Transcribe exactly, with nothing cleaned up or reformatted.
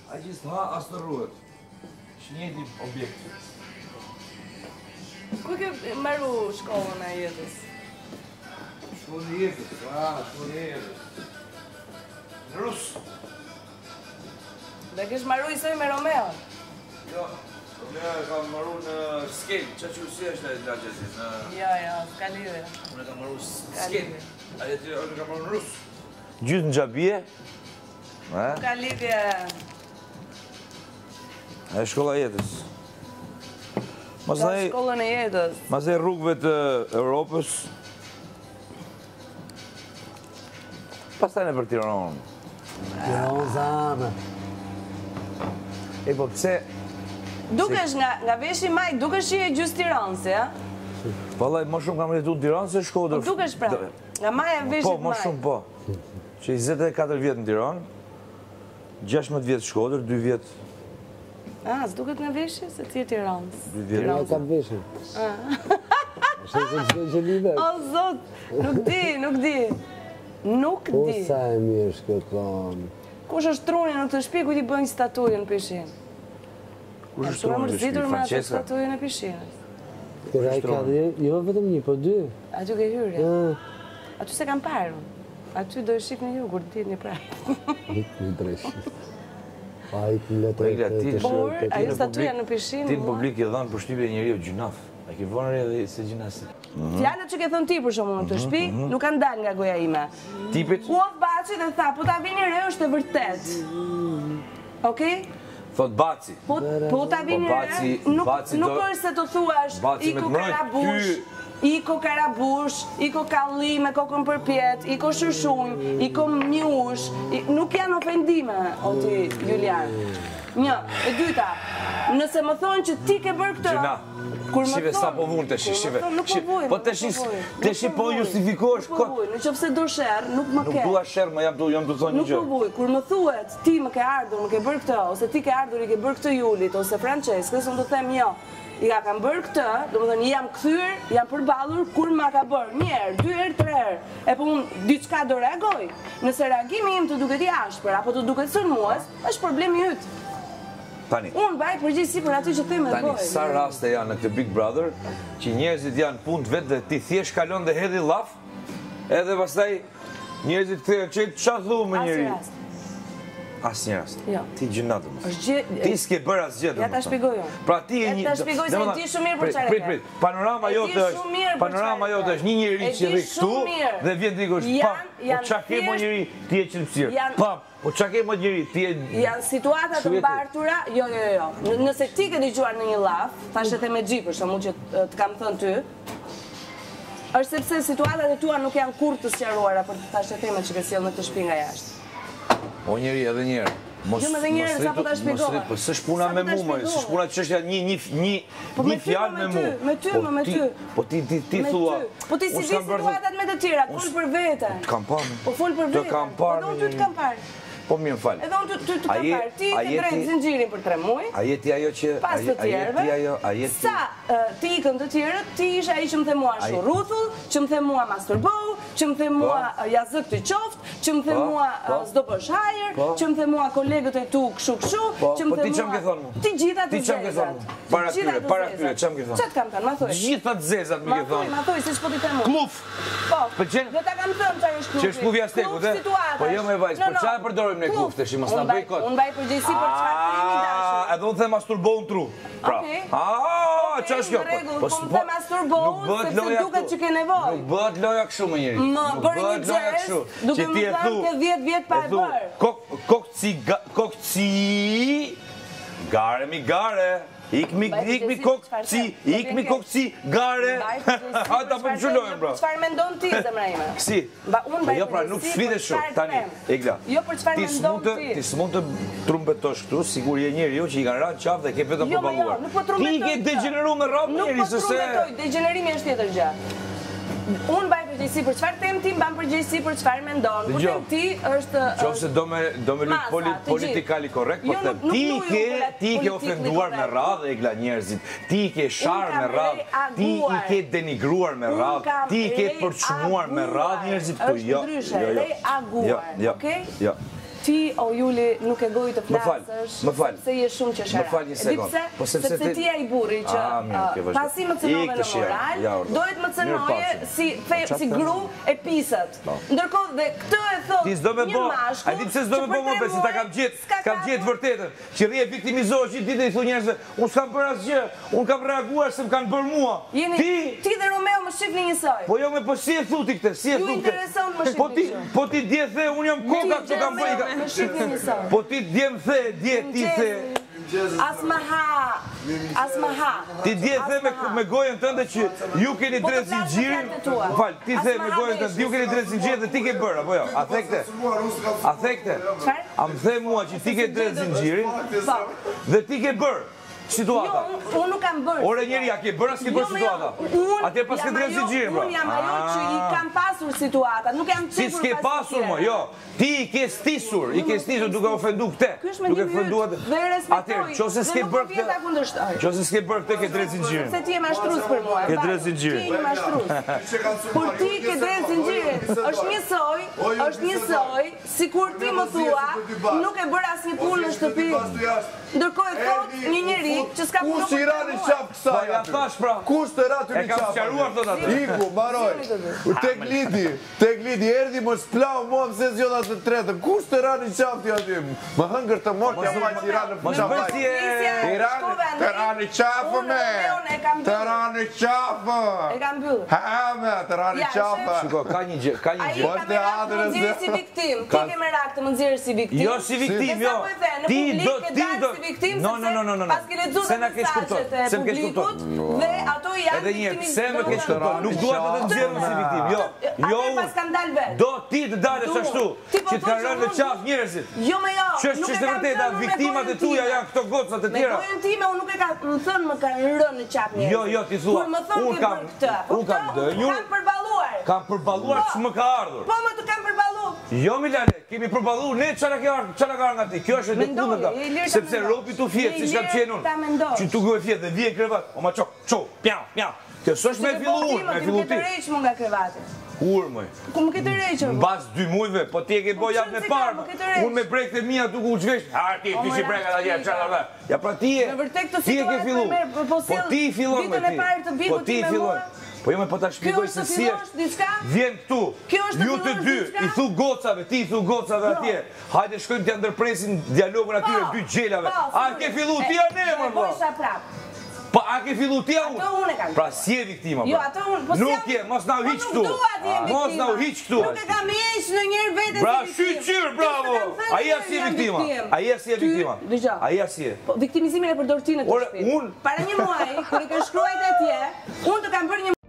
A që s'ha as të rruhet. Që njëti objekt. Ku ke mbaru shkollën e jetës? Shkollën e jetës, a, shkollën e jetës. Në Rus. Dhe kesh mbaru i soj me Romeo? Jo, Romeo e kam mbaru në skel, që që si është e lagjesit, në... Jo, jo, s'ka lidhje. Unë e kam mbaru skel, a jeti unë e kam mbaru në Rus. Gjytë në gjabje? S'ka lidhje. E shkolla jetës. Ka shkollën e jetës. Masaj rrugëve të Europës. Pastaj në për Tiranë. Tiranë zanë. E po pse... Dukesh nga veshi maj, dukesh që e gjysë Tiranës, ja? Vallaj, më shumë kam jetu në Tiranë se Shkodër. Dukesh pra, nga maja veshit maj. Po, më shumë po. Që njëzet e katër vjetë në Tiranë, gjashtëdhjetë vjetë Shkodër, dy vjetë... A, s'duket nga veshi, se ti e Tiranës. Ja kam veshin. Shë se që që lidhe? O, zot, nuk di, nuk di. Nuk Po di. sa e mirë shkëton. Kush është truni në këtë shtëpi ku ti bëjnë statujën në pishinë? Kush është truni truni në në shtëpi? me atë Francesca? statujën e pishinës. Këra i ka dhe, jo vetëm një, po dy. Aty ke hyrë. Ah, Aty se kam parë. Aty do e shik në ju, kur dit një prajë. Hik një dreshit. Pa i të letë Regla, ti Por, Ti ajo në statuja publik- në pishinë... Ti në mua- publik i dhanë për shtypje njeriu gjunaf. A ke vënë re dhe se gjinasi. Fjalët që ke thënë ti për shumë në këtë shtëpi, nuk kanë dalë nga goja ime. Tipit, U of Baci dhe tha, po ta vini re është e vërtet. Okej? thot Baci. Po, po ta vini Po, re, Baci- nuk, Baci nuk do- është se të thuash Baci me Iko të mbrojt Karabush, Iko Karabush, Iko Kalli me kokën përpjet, Iko Shëshunj, Iko Mjush, i- nuk janë ofendime, o ti, Julian. Një, e dyta, nëse më thonë që ti ke bërë këtë, Gjina, kur më shive thonë- sa po vunë të shi, kur më shive. thonë, Nuk po Shi- vuj, Po nuk të shi, po vuj, të nuk shi po vuj, justifikosh nuk po kot. vuj, në qofë se do sherë, nuk më Nuk ke. dua shërë, ma jam të jam të thonë një Nuk gjë. po vuj, kur më thuet, ti më ke ardhur, më ke bërë këtë, ose ti ke ardhur, i ke bërë këtë Julit, ose Franceskës, unë të them jo. I ka kam bërë këtë, do më thënë, jam këthyr, jam përballur, kur ma ka bërë, një herë, dy herë, tre herë. E po unë, diçka do reagoj. Nëse reagimi im të duket i ashpër, apo të duket sërmues, është problemi yt. Tani, Unë baj përgjegjësi për aty që them e tani, bëj. sa raste janë në këtë Big Brother, që njerëzit janë punë të vetë dhe ti thjesht kalon dhe hedhi laf, edhe pastaj njerëzit kthehen çet çfarë thu më Asnjë njeri. rast. Asnjë rast. Jo. Ti gjënatë mos. Është gjë... Ti s'ke bërë asgjë. Ja ta domethënë. shpjegoj unë. Pra ti e Ja një... ta shpjegoj se domethënë, e di shumë mirë për prit, çfarë Prit, ke. prit, panorama E di jote shumë është, mirë për panorama çfarë jote ke. është një njeri E që di rri këtu shumë mirë. dhe vjen dikush, Janë- pam, po janë çka ke mo thjesht- njeri, ti e qelpsir. Janë- Pam, po çka ke mo njeri, ti e... Janë situata të Shuhet e- mbartura, jo, jo, jo. N- Nëse ti ke dëgjuar në një llaf, thashë te me xhi për shkakun që t- të kam thënë ty, është sepse situatat e tua nuk janë kurrë të sqaruara për të thashë temat që ke sjell në këtë shtëpi nga jashtë. O njeri edhe njerë. Mos, Jo, me dhe njerë, mos sa po ta rritu- shpjegova. mos rritu- Po s'është puna Sa me po ta mu, më, shpjegova. s'është puna çështja një një një Po me një ty, fjalë po me me mu. ty, me ty, Po po me ti- ty. Po ti ti ti Me thua. ty. Po ti si unë di s'kam bërë- situatat me të tjera, fol për veten. Kam parë. Po fol për Të veten. kam Po parë, edhe unë me ty të një- kam parë. Po mirë fal. Edhe unë ty ty të A kam je- parë. Ti a ke je drejtë ti- zinxhirin për tre muaj. A jeti ajo që Pas a të je- a tjerëve, jeti ajo, a jeti sa uh, ti ikën të tjerët, ti isha ai që më the mua Ai- shurruthull, që më the mua masturbohu, që më the mua uh, jazëk të qoftë, që më the Po, mua po. uh, s'do bësh hajër, Po. që më the mua kolegët e tu kshu kshu, Po, që më po the ti çam mua... ke thonë mu? Ti gjitha të Ti çam ke zezat. thonë mu? Para Të gjitha këtyre, të para zezat. këtyre, çam ke thonë? Çat kam thënë, ma thuj. Gjitha të zezat më Ma ke thuj, thonë. ma thuj, si s'po ti them unë. Kluf. Po, Pëlqen? do ta kam thënë çfarë është klubi. Që është klubi Aztekut, e? Po jo me vajzë, po çfarë përdorim ne kluf tash, mos na bëj kot. Unë baj përgjegjësi për çfarë themi dashur. Ah, edhe unë them masturbohun tru. Pra. Okej. Ah, ç'është kjo? Në rregull, Po po s'po- më the masturbohu, nuk bëhet sepse loja duket kështu. që ke nevojë. Nuk bëhet loja kështu më njëri. Më Nuk bëri një bëhet loja gest, kështu. duke Që më ti e thënë thu- ke dhjetë vjet pa e e thu, bërë. Kok kokci ga- kokci gare mi gare. Ik mi Mbaj ik mi përgjegjësi kokci, për çfarë ik mi them. kokci gare. Mbaj përgjegjësi Ha për ta po çfarë më shulojmë them, bra. Çfarë mendon ti zemra ime? Si? Ba, unë mbaj Jo pra, nuk përgjegjësi sfide për shumë. çfarë Tani, them. Egla. Jo për çfarë Ti mendon s'mund të ti. ti s'mund të trumpetosh këtu, sigur je njeriu që i kanë rënë qafë dhe ke vetëm Jo, për ma jo, balluar. nuk po trumpetoj Ti ke këtë. degeneruar me radhë Nuk njeri po se se trumpetoj, degenerimi është tjetër gjë. Unë mbaj përgjegjësi për çfarë them ti, mban përgjegjësi për çfarë mendon. Kur Dëgjoj. them ti është Qofse do me do me lut Masa, poli, të gjithë. politikali korrekt, po Jo, them. nuk- nuk Ti luju ke polit- ti ke politikali ofenduar me korrekt. radhë Egla njerëzit. Ti ke shar Unë kam me radhë. Ti i reaguar. ke denigruar me Unë radhë. kam Ti i ke përçmuar me radhë reaguar. njerëzit këtu. Është Jo, ndryshe, jo, jo. reaguar, Jo, jo, okay? Jo. Ti, o Juli, nuk e goj të Më fal, flasësh, më fal. sepse je shumë qeshera. Më fal një sekond. Sepse, Po sepse sepse ti- ti e i burri që Ah, mirë, ke uh, vazhdo. pasi më cënove Ik në të shija, moral, ja, urdhë. dohet më cënoje Mirë si, fe, Po, si qatë gru e pisët. Ndërkohë dhe këtë e thot Ti s'do me një bo, mashkull a di pse s'do që me për bo më tre be, se ta muaj kam gjetë, s'ka kam kapur. gjetë vërtetën. Që rrje viktimizohesh gjithë ditë i thu njerëzve, unë s'kam bërë asgjë, unë kam reaguar se më kanë bërë mua. Jeni, Ti, ti dhe Romeo më shifni njësoj. po jo me po si e thuti këtë, si e Ju thuti. intereson më Po ti, shifni që. po ti dje the, unë jam koka që kam Romeo, bëjka. më shifni njësoj. Po ti dje më the, dje ti the. Asma ha, asma ha. Ti dje the me, me gojën tënde që ju keni Po të drejtë flasë zinxhirin. me fjalët e tua. Fal, ti the Asma me ha gojën tënde, veshës. ju keni drejtë zinxhirin dhe ti ke bërë, apo jo? A the këtë? A the këtë? Çfarë? A më the mua që ti ke drejtë zinxhirin Po. dhe ti ke bërë situata. Jo, unë- unë nuk kam bërë. Ore njeri, a ke bërë as ke bërë Jo, me situata? jo, unë Atje pas ke jam drejtë ajo- zinxhirin, bra. Unë jam ajo që i kam pasur situata, nuk jam Si qepur s'ke pas pasur, mo, tjera. jo. Ti i ke stisur, i ke stisur duke ofendu këte. Ky është me Duke një ofendu yt atë. dhe e respektoj. Atëherë, qose s'ke dhe nuk bërë më vjen ta këtë, kundërshtoj. qose s'ke bërë këtë ke drejtë zinxhirin. Se ti je mashtrus për mua. Ke vallë. drejtë zinxhirin. Ti je një mashtrus. Kur ti ke drejtë zinxhirin, është njësoj, është njësoj, sikur ti më thua, nuk e bër asnjë punë në shtëpi. Ndërkohë e thot një njeri që s'ka punë. Kush i rani qaf Po kësaj ja aty? thash pra. Kush të ratu E një kam qaf? sqaruar thot atë. Iku, mbaroj. Tek lidi, tek lidi, erdi më splau mua pse zgjodha të tretën. Kush të rani qaf ti aty? Më hëngër të mort jam ma që i ranë në Mos qaf. bëj si e I rani, të rani qafë Unë me. Romeon e kam Të bërë. rani qafë. E kam mbyllur. Ha me, të rani Ja, qafë. Shiko, ka një gjë, ka një Ai gjë. ka me rak të më nxjerrë si viktim. Ti ke me rak të më nxjerrë si viktim. Jo si viktim, Dhe jo. sa po e the, në Ti publik do, ke ti dalë do. si viktim, No, no, no, no, no. pas ke lexuar Se na ke shkupton, mesazhet e se më ke publikut shkupton. dhe ato janë Edhe një herë, viktimin- pse më ke domethënë- shkupton? Nuk dua të të nxjerrëm si viktim. Jo. Jo. Atë pas kam dalë vetë. Do ti të dalësh Du. ashtu, Ti po që të thosh kanë që rënë në unë- qafë njerëzit. Jo me jo. Që është nuk e çështë kam vërteta, thënë unë me viktimat e gojën tuja time. janë këto gocat e Me tjera. gojën time unë nuk e kam më thënë më kanë rënë në qafë njerëzit. Jo, jo, ti thua, Kur më thonë unë ke kam- bërë këtë, po unë kam këto dënjur. Kam përballuar. Kam përballuar që më ka ardhur. Po më të kam përballuar. Jo Milane, kemi përballuar ne çfarë ka ardhur, çfarë ka ardhur nga ti. Kjo është e Mendoj, kundërta. je i lirë ta Sepse mendosh. ropi tu fjet, Je i siç kam lirë qenë unë. ta mendosh. Që tu gojë fjet dhe vije krevat. O ma çok, ço, pjau, pjau. Kjo s'është me fillu unë, me fillu Ti ti. më ke tërheq më nga krevati. Kur më? Ku më ke tërhequr? Në bazë dy muajve, po ti e ke boj javën e qënë si ka, parë. më ke tërheq. Unë me brekët e mia duke u zhvesh. Ha ti, O, ti si më brekat atje, rasti, çfarë ka. ka? Ja pra ti e. Në vërtet këtë Ti e ke situatë fillu. më merr, po Po sjell ti i fillon me ditën e ti. parë të Po bikut ti ti i me fillon. mua. Po jo me po ta shpjegoj është se të si fillosh është. diçka? Vjen këtu. Kjo është të Ju të fillosh dy diçka? i thu gocave, ti i thu gocave Jo. atje. Hajde shkojmë t'ja ndërpresin dialogun atyre dy gjelave. Po, A furi. ke fillu ti E, a ne më e valla? bojsha prap. Po a ke fillu ti a unë? Ato unë e kam. Pra si e viktima? Jo, pra? ato unë, po si Nuk jam- je, mos na u Po hiq nuk këtu. dua të jem Mos na u viktima. hiq këtu. Nuk e kam heq në njërë vete Bra, si viktim. shqyr, bravo! Ti s'e kam thënë Aja si e jam viktima. viktim. Aja si e Ty, viktima. dëgjoj. Aja si e. Po, viktimizimin e përdor ti në të Ore, shtëpi. unë- Para një muaji, kur i ke shkruajt atje, unë të kam bërë një